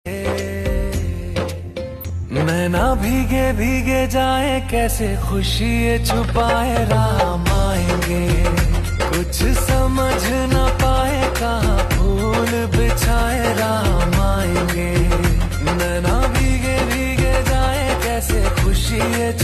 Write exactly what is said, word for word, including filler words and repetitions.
नैना भीगे भीगे जाए कैसे खुशी ये छुपाए राम आएंगे। कुछ समझ न पाए कहाँ फूल बिछाए राम आएंगे। नैना भीगे भीगे जाए कैसे खुशी ये